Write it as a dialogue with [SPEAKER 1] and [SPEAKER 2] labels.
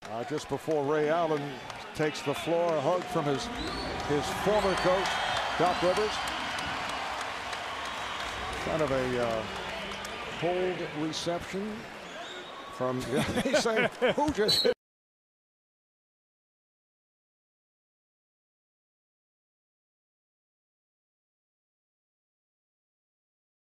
[SPEAKER 1] Just before Ray Allen takes the floor, a hug from his former coach, Doc Rivers. Kind of a cold reception from, he's saying, who just hit